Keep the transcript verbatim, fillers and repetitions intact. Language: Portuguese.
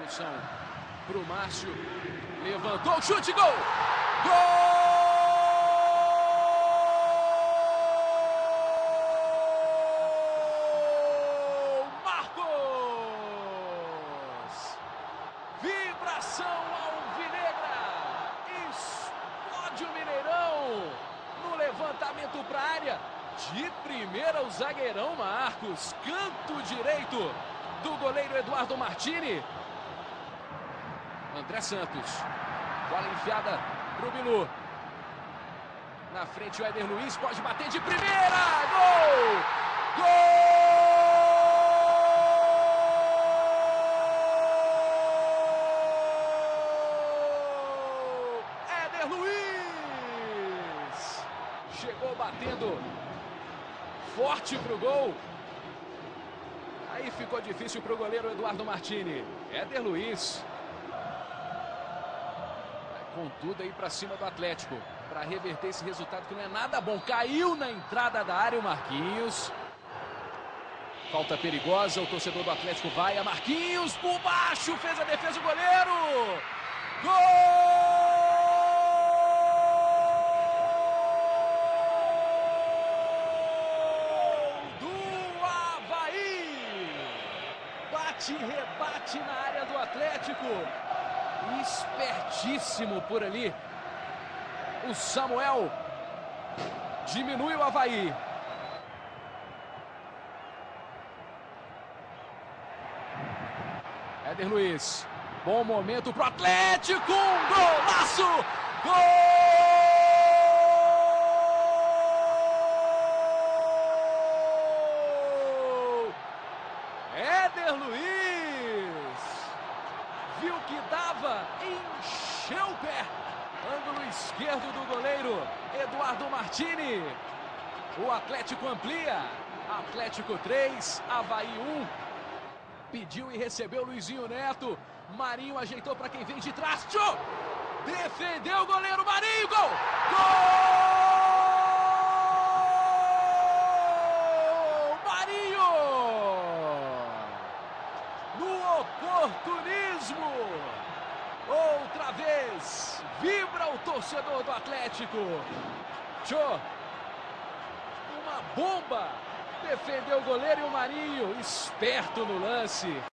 Atenção pro Márcio. Levantou, chute, gol! Gol! Marcos! Vibração alvinegra! Explode o Mineirão! No levantamento para a área. De primeira o zagueirão Marcos. Canto direito do goleiro Eduardo Martini. André Santos. Bola enfiada pro Bilu. Na frente o Éder Luiz pode bater de primeira. Gol! Gol! Éder Luiz! Chegou batendo forte pro gol. Aí ficou difícil pro goleiro Eduardo Martini. Éder Luiz. Com tudo aí para cima do Atlético, para reverter esse resultado que não é nada bom. Caiu na entrada da área o Marquinhos. Falta perigosa, o torcedor do Atlético vai a Marquinhos, por baixo, fez a defesa o goleiro. Gol do Avaí! Bate e rebate na área do Atlético. Espertíssimo por ali. O Samuel diminui o Avaí. Éder Luiz. Bom momento pro Atlético. Um golaço! Gol! Éder Luiz. Viu que dava, encheu o pé. Ângulo esquerdo do goleiro Eduardo Martini. O Atlético amplia. Atlético três, Avaí um. Pediu e recebeu Luizinho Neto. Marinho ajeitou para quem vem de trás. Tchô! Defendeu o goleiro Marinho. Gol! Gol! Marinho! No oportunismo! Outra vez! Vibra o torcedor do Atlético! Tchô! Uma bomba! Defendeu o goleiro e o Marinho, esperto no lance.